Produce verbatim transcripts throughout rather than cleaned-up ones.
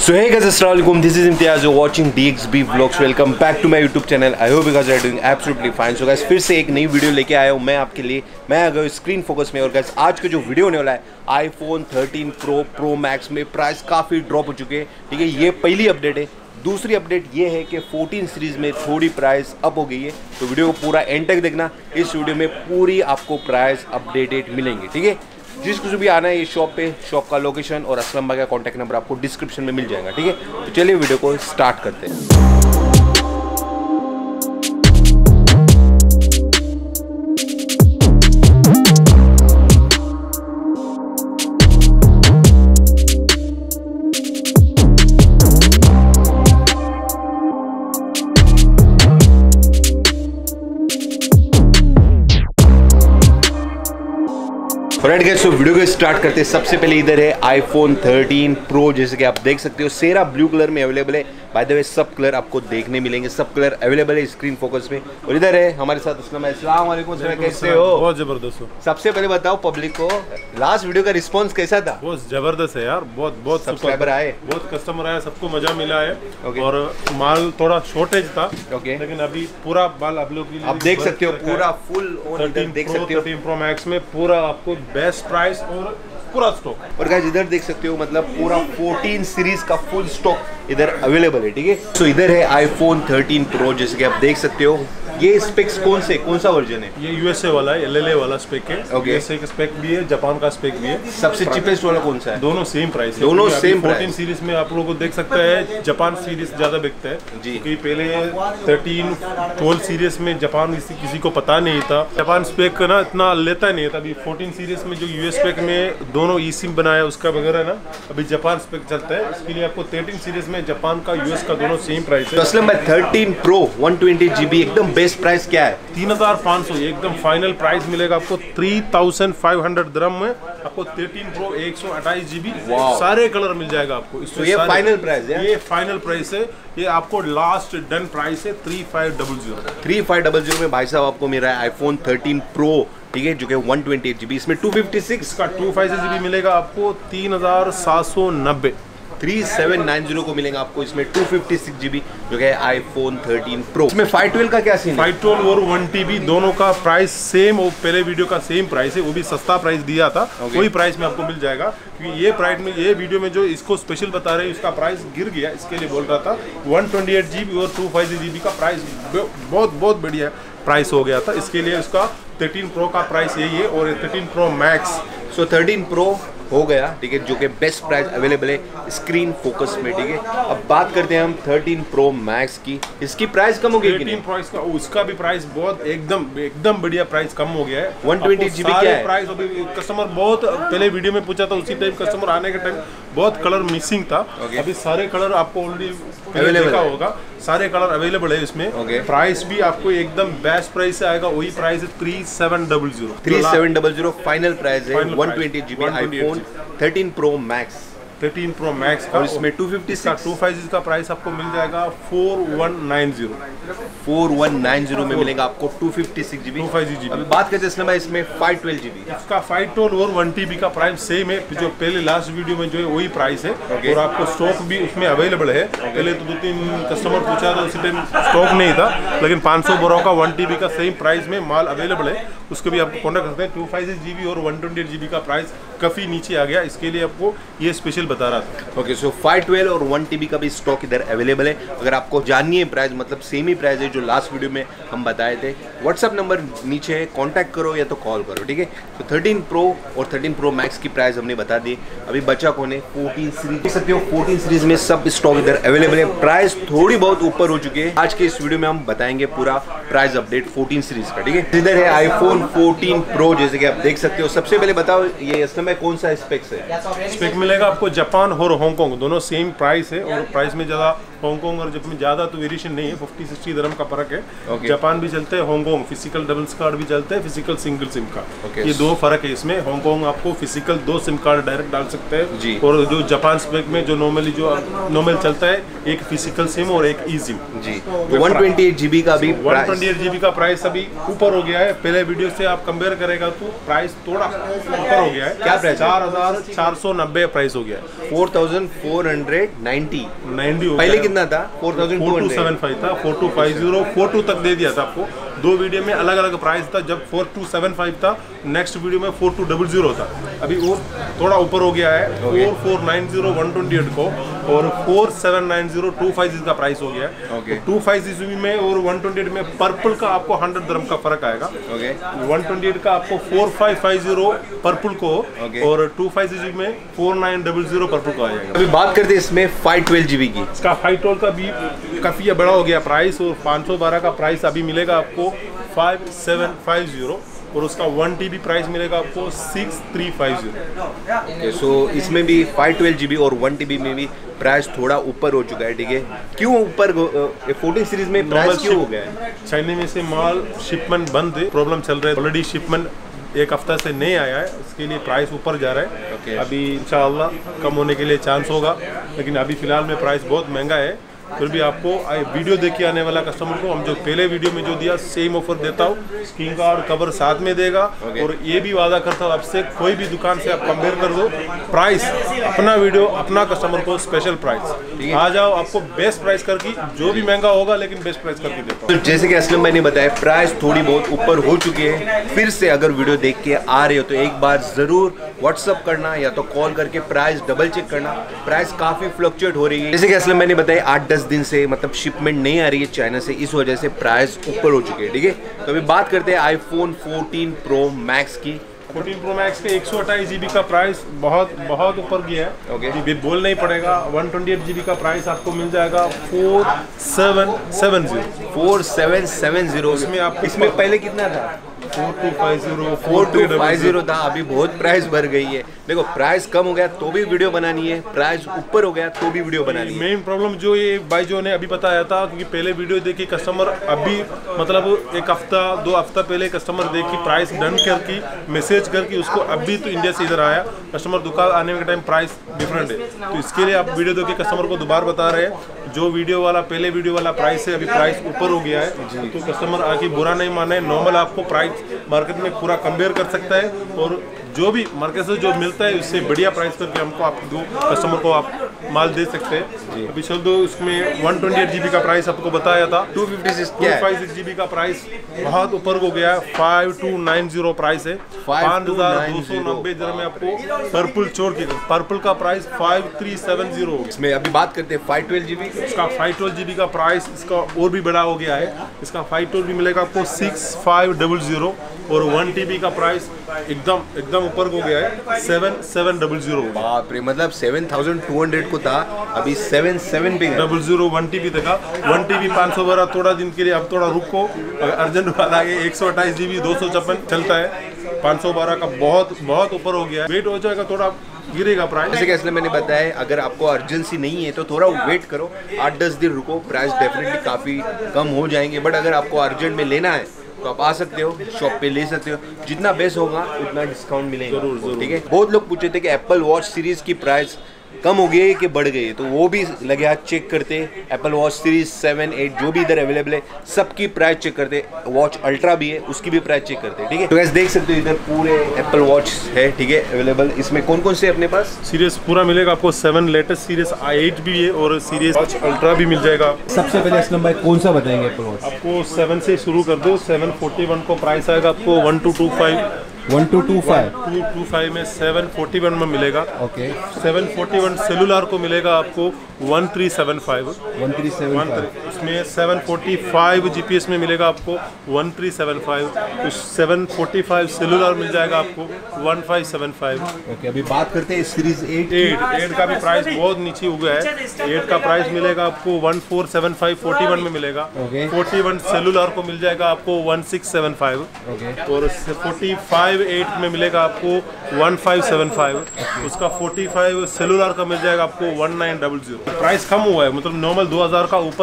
So hey guys, assalamualaikum. This is Imtiaz. You're watching D X B Vlogs. Welcome back to my YouTube channel. I hope you guys are doing absolutely fine. So guys, फिर से एक नई video लेके आया हूँ मैं आपके लिए. मैं आ गया स्क्रीन फोकस में. और guys, आज का जो वीडियो होने वाला है iPhone thirteen pro pro max में प्राइस काफ़ी ड्रॉप हो चुके हैं. ठीक है, ये पहली अपडेट है. दूसरी अपडेट ये है कि फोर्टीन सीरीज़ में थोड़ी प्राइस अप हो गई है. तो वीडियो को पूरा एंड तक देखना. इस वीडियो में पूरी आपको प्राइस अपडेटेड मिलेंगे. ठीक है, जिस कुछ भी आना है ये शॉप पे, शॉप का लोकेशन और असलम भाई का कॉन्टैक्ट नंबर आपको डिस्क्रिप्शन में मिल जाएगा. ठीक है, तो चलिए वीडियो को स्टार्ट करते हैं. राइट गाइस, तो वीडियो को स्टार्ट करते हैं. सबसे पहले इधर है आईफोन थर्टीन प्रो, जैसे कि आप देख सकते हो सेरा ब्लू कलर में अवेलेबल है. बाय द वे सब कलर आपको देखने मिलेंगे, सब कलर अवेलेबल है स्क्रीन फोकस में. और इधर है हमारे साथ अस्सलाम. अस्सलाम वालेकुम सर, कैसे हो? बहुत जबरदस्त हो. सबसे पहले बताओ पब्लिक को लास्ट वीडियो का रिस्पांस कैसा था? बहुत जबरदस्त है यार. बहुत बहुत सब्सक्राइबर आए, बहुत कस्टमर आए, सबको मजा मिला है. और माल थोड़ा शॉर्टेज था, लेकिन अभी पूरा माल आप लोग आप देख सकते हो पूरा फुल देख सकते हो. थर्टीन प्रो मैक्स में पूरा आपको बेस्ट प्राइस और पूरा स्टॉक. और गाइस इधर देख सकते हो मतलब पूरा फोर्टीन सीरीज का फुल स्टॉक इधर अवेलेबल है. ठीक है, तो इधर है आईफोन थर्टीन प्रो, जैसे कि आप देख सकते हो. ये स्पेक्स कौन से कौन सा वर्जन है? ये यूएसए वाला है, एलएलए वाला स्पेक है. okay. यूएसए का स्पेक भी है, जापान का स्पेक भी है. सबसे चीपेस्ट वाला कौन सा है? दोनों सेम प्राइस है. दोनों सेम प्राइस. फोर्टीन सीरीज में आप लोगों को देख सकते हैं जापान सीरीज ज्यादा बिकता है जी, क्योंकि पहले थर्टीन ट्वेल्व सीरीज में जापान किसी, किसी को पता नहीं था. जापान स्पेक ना इतना लेता नहीं था. अभी फोर्टीन सीरीज में जो यूएस स्पेक में दोनों ई सिम बनाया उसका वगैरह ना, अभी जापान स्पेक चलता है. इसके लिए आपको थर्टीन सीरीज में जापान का यूएस का दोनों सेम प्राइस है. तो असलम भाई thirteen pro one twenty GB एकदम बेस्ट प्राइस क्या है? तीन हजार पाँच सौ एकदम फाइनल प्राइस मिलेगा आपको. थ्री थाउजेंड फाइव हंड्रेड दिरहम में आपको थर्टीन प्रो एक सौ अट्ठाईस जीबी सारे कलर मिल जाएगा आपको. तो ये फाइनल प्राइस है? ये फाइनल प्राइस है. ये आपको लास्ट डन प्राइस है three five double zero. Three five double zero में भाई साहब आपको मिल रहा है आईफोन थर्टीन प्रो. ठीक है, जो कि वन ट्वेंटी एट जीबी. इसमें टू फिफ्टी सिक्स का टू फाइव जीबी मिलेगा आपको तीन हजार सात सौ नब्बे. थ्री सेवन नाइन जीरो को मिलेगा आपको इसमें टू फिफ्टी सिक्स जीबी, जो है आईफोन थर्टीन प्रो. इसमें फाइव ट्वेल्व का क्या सीन है? फाइव ट्वेल्व और वन टीबी दोनों का प्राइस सेम. वो पहले वीडियो का सेम प्राइस है, वो भी सस्ता प्राइस दिया था. okay. वही प्राइस में आपको मिल जाएगा, क्योंकि ये प्राइस में ये वीडियो में जो इसको स्पेशल बता रहे हैं उसका प्राइस गिर गया, इसके लिए बोल रहा था. वन ट्वेंटी एट जीबी और टू फाइव जीबी का प्राइस बहुत बहुत बढ़िया प्राइस हो गया था. इसके लिए उसका थर्टीन प्रो का प्राइस यही है. और thirteen pro max so thirteen pro हो गया. ठीक है, जो कि बेस्ट प्राइस अवेलेबल है स्क्रीन फोकस में. ठीक है, अब बात करते हैं हम थर्टीन प्रो मैक्स की. इसकी प्राइस कम हो गई. थर्टीन प्राइस का उसका भी प्राइस बहुत एकदम एकदम बढ़िया प्राइस कम हो गया है. वन ट्वेंटी जीबी क्या है प्राइस? अभी कस्टमर बहुत पहले वीडियो में पूछा था, उसी टाइम कस्टमर आने के टाइम बहुत कलर मिसिंग था. okay. अभी सारे कलर आपको ऑलरेडी अवेलेबल होगा. सारे कलर अवेलेबल है इसमें. okay. प्राइस भी आपको एकदम बेस्ट प्राइस से आएगा. वही प्राइस है three seven double zero. Three seven double zero final price है one twenty GB iPhone thirteen pro max. Thirteen pro max का. और इसमें two fifty six two five GB का प्राइस आपको मिल जाएगा four one nine zero. Four one nine zero में मिलेगा आपको two fifty six GB. Two five GB. अभी बात करते हैं इसमें फाइव ट्वेल्व जीबी. इसका फाइव ट्वेल्व और वन टीबी का प्राइस सेम है. जो पहले लास्ट वीडियो में जो है वही प्राइस है. okay. और आपको स्टॉक भी उसमें अवेलेबल है. okay. पहले तो दो तीन कस्टमर पूछा था, उसी टाइम स्टॉक नहीं था, लेकिन पाँच सौ बोरों का वन टीबी का सेम प्राइस में माल अवेलेबल है. उसको भी आपको कॉन्टेक्ट करते हैं. टू फाइव जीबी और वन ट्वेंटी एट जीबी का प्राइस काफ़ी नीचे आ गया, इसके लिए आपको ये स्पेशल बता रहा था. ओके, सो फाइव ट्वेल्व और वन टीबी का भी स्टॉक इधर अवेलेबल है. अगर आपको जाननी है प्राइस, मतलब सेम ही प्राइस है जो लास्ट वीडियो में हम बताए थे. व्हाट्सअप नंबर नीचे है, कॉन्टैक्ट करो या तो कॉल करो. ठीक है, तो थर्टीन प्रो और थर्टीन प्रो मैक्स की प्राइस हमने बता दी. अभी बचा कौन है? Fourteen series. देख सकते हो फोर्टीन सीरीज में सब स्टॉक इधर अवेलेबल है. प्राइस थोड़ी बहुत ऊपर हो चुकी है. आज के इस वीडियो में हम बताएंगे पूरा प्राइस अपडेट फोर्टीन सीरीज का. ठीक है, इधर है आईफोन फोर्टीन प्रो, जैसे कि आप देख सकते हो. सबसे पहले बताओ ये इस समय कौन सा स्पेक्स है? स्पेक मिलेगा आपको जापान और हांगकांग दोनों सेम प्राइस है. और प्राइस में ज़्यादा हांगकांग और जापान में ज़्यादा तो वेरिएशन नहीं है. फिफ्टी सिक्सटी दिरहम का फर्क है. okay. जापान भी चलते हैं, हांगकांग फिजिकल डबल कार्ड भी चलते हैं, फिजिकल सिंगल सिम का. okay. ये दो फर्क है इसमें. हांगकांग आपको फिजिकल दो सिम कार्ड डायरेक्ट डाल सकते हैं, और जो जापान स्पेक में जो नॉर्मली जो नॉर्मल चलता है एक फिजिकल सिम और एक ई सिम. जी, वन ट्वेंटी एट जीबी का भी one twenty twenty eight G B का प्राइस अभी ऊपर हो गया है, पहले वीडियो से आप कंपेयर करेगा तो प्राइस थोड़ा ऊपर हो गया है। क्या प्राइस? चार हजार चार सौ नब्बे प्राइस हो गया है। Four thousand four hundred ninety ninety हो पहले गया। कितना था? Four thousand four two seven five था, four two five zero four two तक दे दिया था आपको। दो वीडियो में अलग अलग प्राइस था, जब फोर टू सेवन फाइव था, नेक्स्ट वीडियो में फोर टू डबल जीरो था। अभी वो थोड़ा ऊपर हो गया है, four four nine zero one twenty eight को और four seven nine zero two five का प्राइस हो गया है। okay. टू फाइव जीबी में और वन ट्वेंटी एट में पर्पल का आपको हंड्रेड दरम का फर्क आएगा। okay. वन ट्वेंटी एट का आपको four five five zero purple को okay. और टू फाइव जीबी में four nine double zero purple को आ जाएगा। अभी बात करते हैं इसमें फाइव ट्वेल्व जीबी की। इसका फाइव ट्वेल्व का भी काफी बड़ा हो गया प्राइस और पाँच सौ बारह का प्राइस अभी मिलेगा आपको फाइव सेवन फाइव जीरो और उसका वन टी बी प्राइस मिलेगा आपको six three five zero. So इसमें भी फाइव ट्वेल्व जीबी और वन टी बी में भी प्राइस थोड़ा ऊपर हो चुका है। ठीक है, क्यों ऊपर? फोर्टीन सीरीज में प्राइस क्यों हो गया है? चाइना में से माल शिपमेंट बंद है, प्रॉब्लम चल रहा है। ऑलरेडी शिपमेंट एक हफ्ता से नहीं आया है, इसके लिए प्राइस ऊपर जा रहा है। okay. अभी इंशाअल्लाह कम होने के लिए चांस होगा, लेकिन अभी फिलहाल में प्राइस बहुत महंगा है। फिर भी आपको वीडियो देख के आने वाला कस्टमर को हम जो पहले वीडियो में जो दिया सेम ऑफर देता हूँ, स्क्रीन का और कवर साथ में देगा। okay. और ये भी वादा करता हूँ आपसे, कोई भी दुकान से आप कंपेयर कर दो प्राइस, अपना वीडियो अपना कस्टमर को स्पेशल प्राइस आ जाओ, आपको बेस्ट प्राइस करके, जो भी महंगा होगा लेकिन बेस्ट प्राइस करके देता हूँ। तो जैसे कि असलम भाई ने बताया, प्राइस थोड़ी बहुत ऊपर हो चुकी है। फिर से अगर वीडियो देख के आ रहे हो तो एक बार जरूर व्हाट्सअप करना या तो कॉल करके प्राइस डबल चेक करना। प्राइस काफी फ्लक्चुएट हो रही है। जैसे कि असलम भाई ने बताया, आठ दस दिन से मतलब शिपमेंट नहीं आ रही है चाइना से, इस वजह से प्राइस ऊपर हो चुके हैं। ठीक है, तो अभी बात करते हैं आईफोन फोर्टीन प्रो मैक्स की। फोर्टीन प्रो मैक्स के एक सौ अट्ठाईस जीबी का प्राइस बहुत बहुत ऊपर गया है। okay. ये बोल नहीं पड़ेगा। वन ट्वेंटी एट जीबी का प्राइस आपको मिल जाएगा four seven seven zero four seven seven zero इसमें आपको इसमें पहले कितना था? Four two five zero four two five zero था। अभी बहुत प्राइस बढ़ गई है। देखो, प्राइस कम हो गया तो भी वीडियो बनानी है, प्राइस ऊपर हो गया तो भी वीडियो बनानी है। मेन प्रॉब्लम जो ये भाई जो ने अभी बताया था, क्योंकि पहले वीडियो देखी कस्टमर अभी मतलब एक हफ्ता दो हफ्ता पहले कस्टमर देखी प्राइस डन करके मैसेज करके उसको अभी तो इंडिया से इधर आया कस्टमर, दुकान आने के टाइम प्राइस डिफरेंट है। तो इसके लिए आप वीडियो देख के कस्टमर को दोबारा बता रहे हैं, जो वीडियो वाला पहले वीडियो वाला प्राइस है अभी प्राइस ऊपर हो गया है। तो कस्टमर आके बुरा नहीं माने, नॉर्मल आपको प्राइस मार्केट में पूरा कंपेयर कर सकता है और जो भी मार्केट से जो मिलता है उससे बढ़िया प्राइस करके हमको आप दो कस्टमर को आप माल दे सकते हैं। अभी चल दो इसमें वन ट्वेंटी एट जीबी का प्राइस आपको बताया था, टू फिफ्टी सिक्स जीबी का प्राइस बहुत ऊपर हो गया है। Five two nine zero price है, पाँच हजार दो सौ नब्बे जरा में आपको पर्पल छोड़ के पर्पल का price five three seven zero. इसमें अभी बात करते हैं फाइव ट्वेल्व जीबी। इसका फाइव ट्वेल्व जीबी का प्राइस इसका और भी बड़ा हो गया है। इसका फाइव ट्वेल्व भी मिलेगा आपको सिक्स फाइव डबल जीरो और वन टीबी का प्राइस एकदम एकदम ऊपर हो गया है सेवन सेवन डबल जीरो। बाप रे, मतलब सेवन थाउजेंड टू हंड्रेड को था, अभी सेवन सेवन पे डबल जीरो वन टीबी तक। वन टीबी पाँच सौ बारह थोड़ा दिन के लिए, अब थोड़ा रुको, अर्जेंट वाला है। एक सौ अट्ठाईस जीबी दो सौ छप्पन चलता है, पाँच सौ बारह का बहुत बहुत ऊपर हो गया। वेट हो जाएगा, थोड़ा गिरेगा प्राइस। जैसे कि इसलिए मैंने बताया, अगर आपको अर्जेंसी नहीं है तो थोड़ा वेट करो, आठ दस दिन रुको, प्राइस डेफिनेटली काफ़ी कम हो जाएंगे। बट अगर आपको अर्जेंट में लेना है तो आप आ सकते हो, शॉप पे ले सकते हो, जितना बेस्ट होगा उतना डिस्काउंट मिलेगा। जरूर जरूर। ठीक है, बहुत लोग पूछे थे कि एप्पल वॉच सीरीज की प्राइस कम हो गई है कि बढ़ गई है, तो वो भी लगे हाथ चेक करते। Apple Watch series seven eight जो भी इधर अवेलेबल है सबकी प्राइस चेक करते। वॉच अल्ट्रा भी है, उसकी भी प्राइस चेक करते। ठीक है, तो ऐसे देख सकते हो इधर पूरे एप्पल वॉच है। ठीक है, अवेलेबल। इसमें कौन कौन से अपने पास सीरीज पूरा मिलेगा आपको? सेवन लेटेस्ट सीरीज एट भी है और सीरीज वॉच अल्ट्रा भी मिल जाएगा। सबसे पहले असलम भाई कौन सा बताएंगे एप्पल वॉच? आपको सेवन से शुरू कर दो। सेवन फोर्टी वन को प्राइस आएगा आपको one two two five one two two five two two five में सेवन फोर्टी वन में मिलेगा। Okay, seven forty one cellular को मिलेगा आपको one three seven five one three seven five. उसमें सेवन फोर्टी फाइव जीपीएस में मिलेगा आपको वन थ्री सेवन फाइव। उस सेवन फोर्टी फाइव सेलुलर मिल जाएगा आपको one five seven five. Okay, अभी बात करते हैं सीरीज एट। एट एट का भी प्राइस बहुत नीचे हो गया है। एट का प्राइस मिलेगा आपको one four seven five forty one में मिलेगा। ओके, फोर्टी वन सेलुलर को मिल जाएगा आपको one six seven five. Okay, और फोर्टी फाइव एट में मिलेगा आपको वन फाइव सेवन फाइव। उसका फोर्टी फाइव सेलुलर का मिल जाएगा आपको one nine double zero. Price कम हुआ है, मतलब नॉर्मल दो हज़ार का ऊपर था,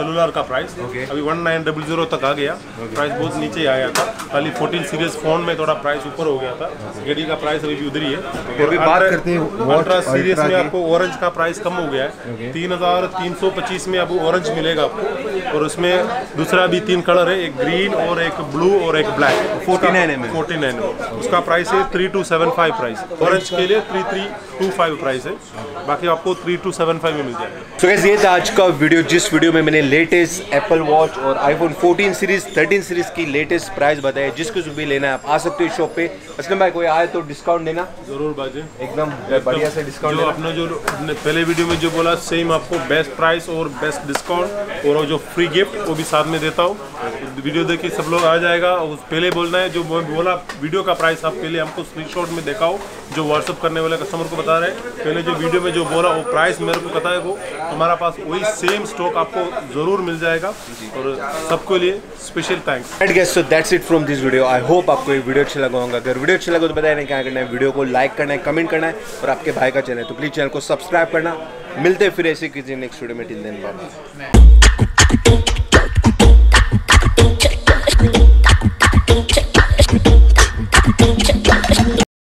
सेलुलर का प्राइस। Okay. अभी वन नाइन डबल जीरो तक आ गया, प्राइस बहुत नीचे आया था। खाली फोर्टीन सीरीज फोन में थोड़ा प्राइस ऊपर हो गया था, घड़ी का प्राइस अभी भी उधर ही है। अभी बात करते हैं अल्ट्रा सीरीज में आपको ऑरेंज का प्राइस कम हो गया है, तीन हजार तीन सौ पच्चीस में अब ऑरेंज मिलेगा आपको, और उसमें दूसरा भी तीन कलर है, एक ग्रीन और एक ब्लू और एक black. Forty nine M M forty nine उसका प्राइस है three two seven five price. Orange के लिए three three two five price है, बाकी आपको थ्री टू सेवन फाइव में मिल जाएगा। तो गाइस ये था आज का वीडियो, जिस वीडियो में मैंने लेटेस्ट एप्पल वॉच और iPhone fourteen series thirteen series की लेटेस्ट प्राइस बताया। जिसको भी लेना है आप आ सकते हो शॉप पे। असलम भाई कोई आए तो डिस्काउंट देना जरूर बाजे, एकदम बढ़िया से डिस्काउंट। जो आपने जो अपने पहले वीडियो में जो बोला सेम आपको बेस्ट प्राइस और बेस्ट डिस्काउंट और जो फ्री गिफ्ट वो भी साथ में देता हूँ। वीडियो देखिए सब लोग आ जाएगा। उस पहले बोलना है जो बोला वीडियो का प्राइस आप पहले हमको स्क्रीनशॉट में दिखाओ, जो व्हाट्सअप करने वाले कस्टमर को बता रहे हैं। पहले जो वीडियो में जो बोला वो प्राइस मेरे को पता है, वो हमारा पास वही सेम स्टॉक आपको जरूर मिल जाएगा, और सबके लिए special thanks. And guys so that's it from this video. I hope आपको ये वीडियो अच्छा लगा होगा। अगर वीडियो अच्छा लगा तो बताया नहीं क्या करना है, वीडियो को लाइक करना है, कमेंट करना है, और आपके भाई का चैनल है तो प्लीज चैनल को सब्सक्राइब करना। मिलते हैं फिर ऐसे किसी नेक्स्ट वीडियो में। Till then bye.